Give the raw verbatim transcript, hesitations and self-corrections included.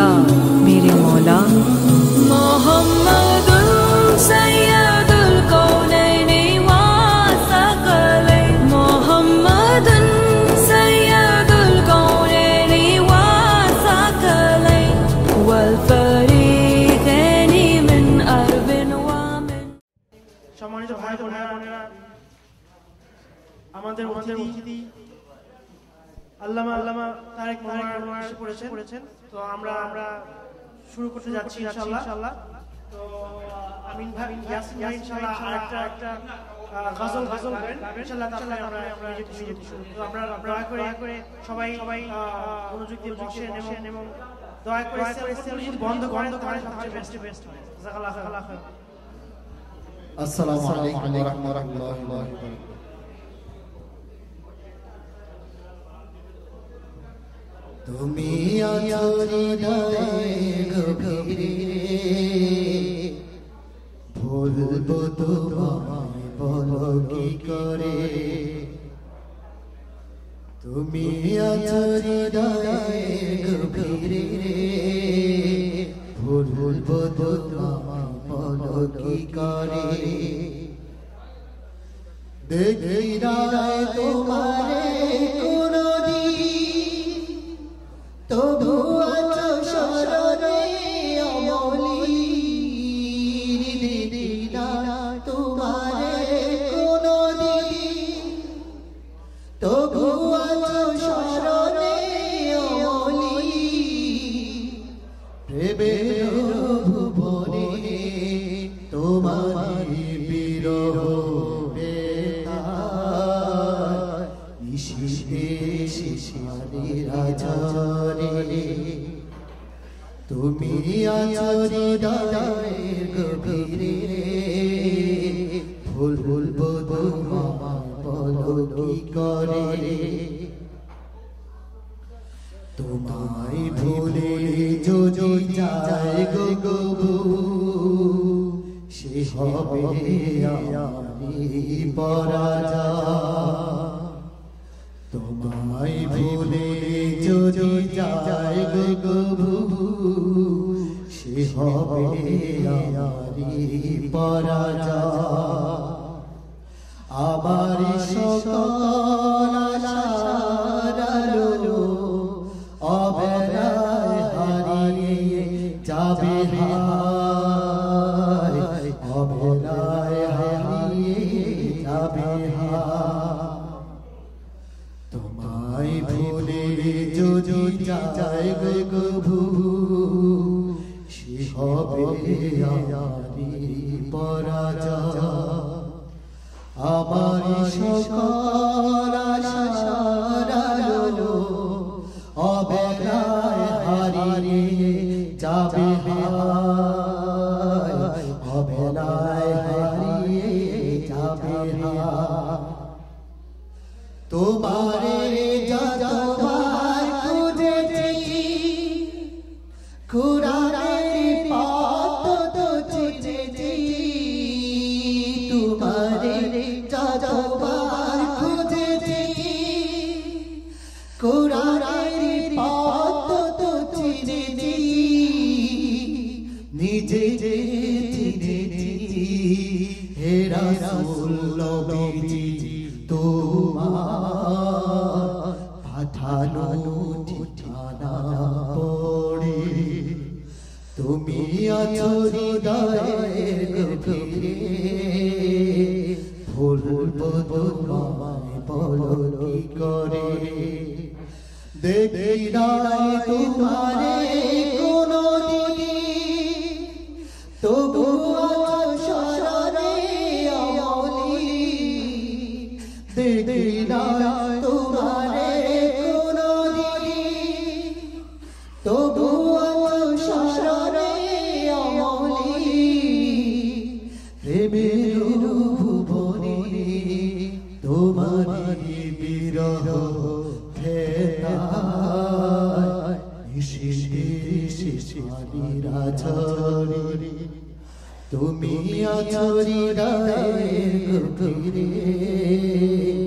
सत्तार मेरे मौला। मोहम्मदुन सय्यदुल कौनैनि व सकलैन, मोहम्मदुन सय्यदुल कौनैनि व सकलैन वल फरीक़ैनि मिन अरबिन व मिन। সম্মানিত ভাই বোনেরা, আমাদের অতিথি আল্লামা আল্লামা তারেক মনোয়ার এসে পড়েছেন। তো আমরা আমরা শুরু করতে যাচ্ছি ইনশাআল্লাহ। তো আমিন ভাই ইয়াসিন ভাই ইনশাআল্লাহ আরেকটা একটা গজল গজল গাবেন ইনশাআল্লাহ। তারপরে আমরা আমরা যেতে শুরু। তো আমরা দয়া করে করে সবাই সবাই মনোযোগ দিয়ে বসেন এবং দয়া করে সেলফোন বন্ধ করেন, তাহলে সবচেয়ে বেস্ট বেস্ট হয়। জাযাকাল্লাহু খাইরান। আসসালামু আলাইকুম ওয়া রাহমাতুল্লাহি ওয়া বারাকাতুহু। তুমি আছো হৃদয়ের গভীরে, ভুলবো তোমায় বলো কি করে। তুমি আছো হৃদয়ের গভীরে, ভুলবো তোমায় বলো কি করে। দেখি না তোমারে কোনদিন, তবু আছো স্মরণে অমলি। দেখি না তোমারে কোনদিন, তবু আছো স্মরণে অমলি। প্রেমের ভুবনে তোমার বিরহ তুমি আছো হৃদয়ের গভীরে, ভুল ভুলবো তোমায় বলো কি করে। তোমায় ভুলে যদি যায় গো গো, সে হবে আমি পরাজয়। তোমায় ভুলে যদি যায় গো গো, সে হবে আমারি পরাজয়। আমার সকল আশার আলো অবেলায় হারিয়ে যাবে, হায় অবেলায় হারিয়ে যাবে। তোমায় ভুলে যদি যায় গো গো, সে হবে আমারি পরাজয়। আমার সকল আশার আলো অবেলায় হারিয়ে যাবে, হায় অবেলায় হারিয়ে যাবে। তোমারে যতবার খুঁজেছি, কুরআনের পথ তো চিনেছি। তোমারে যতবার খুঁজেছি, কুরআনের পথ তো চিনেছি। নিজে চিনেছি হে রাসূল নবীজি, তোমার পাঠানো ঠিকানা পড়ে। তুমি আছো হৃদয়ের গভীরে, ভুলবো তোমায় বলো কি করে। দেখি না তোমারে কোনদিন, তবু আছো স্মরণে অমলি। দেখি না তোমারে কোনদিন, তবু আছো স্মরণে অমলি। প্রেমের ভুবনে তোমারি বিরহ ভেদায়, রাজরে তুমি আছো হৃদয়ের গভীরে,